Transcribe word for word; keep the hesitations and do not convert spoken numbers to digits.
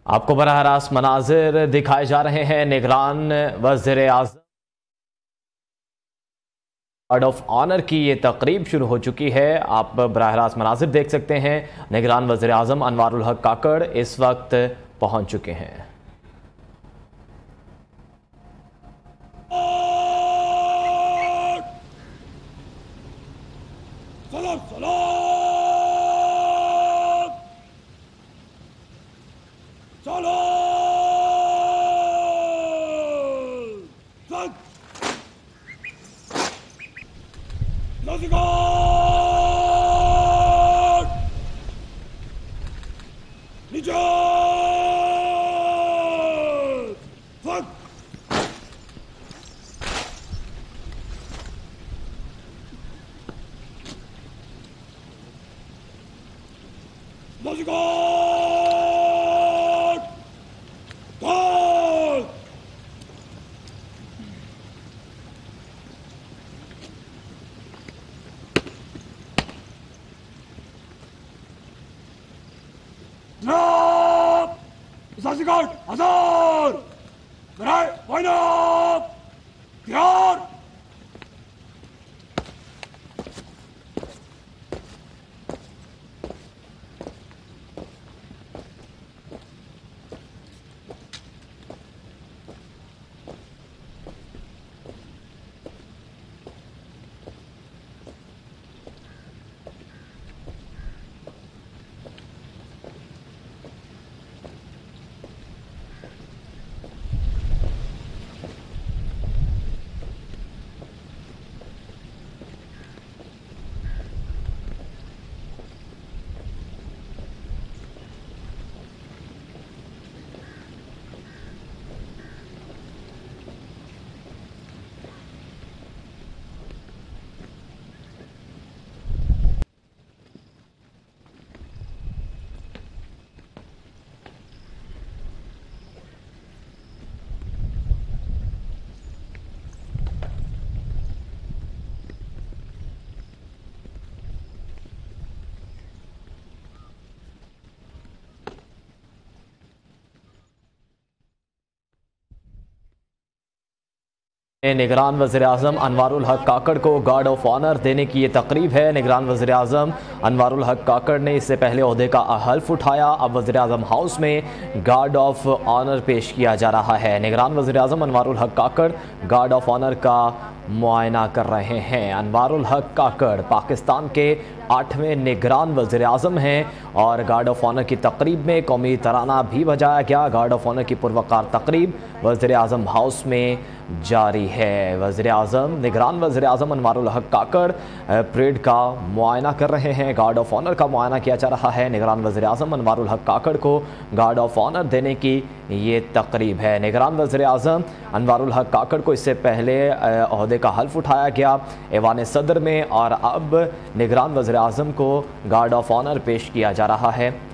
आपको बराह रास्त मनाजिर दिखाए जा रहे हैं। निगरान वज़ीर आज़म गार्ड ऑफ ऑनर की ये तकरीब शुरू हो चुकी है। आप बराह रास्त मनाजिर देख सकते हैं। निगरान वज़ीर आज़म अनवारुल हक काकड़ इस वक्त पहुंच चुके हैं। सलाम सलाम चलो नज़ीगार निजात फक नज़ीगार ढाल Drop! Zazigar! Hazar! Beray! Boynuk! Diyar! निगरान वज़ीर आज़म अनवारुल हक काकड़ को गार्ड ऑफ ऑनर देने की ये तकरीब है। निगरान वज़ीर आज़म अनवारुल हक काकड़ ने इससे पहले ओहदे का हल्फ उठाया। अब वज़ीर आज़म हाउस में गार्ड ऑफ ऑनर पेश किया जा रहा है। निगरान वज़ीर आज़म अनवारुल हक काकड़ गार्ड ऑफ ऑनर का मुआयना कर रहे हैं। अनवारुल हक काकड़ पाकिस्तान के आठवें निगरान वज़ीर आज़म हैं और गार्ड ऑफ ऑनर की तकरीब में कौमी तराना भी बजाया गया। गार्ड ऑफ ऑनर की पुरवकार तकरीब वज़ीर आज़म हाउस में जारी है। वज़ीर आज़म निगरान वज़ीर आज़म अनवारुल हक काकड़ परेड का मुआयना कर रहे हैं। गार्ड ऑफ ऑनर का मुआयना किया जा रहा है। निगरान वज़ीर आज़म अनवारुल हक काकड़ को गार्ड ऑफ ऑनर देने की ये तकरीब है। निगरान वज़ीर आज़म अनवारुल हक काकड़ को इससे पहले ओहदे का हल्फ उठाया गया ऐवान सदर में और अब निगरान वज़ीर आज़म को गार्ड ऑफ ऑनर पेश किया जा रहा है।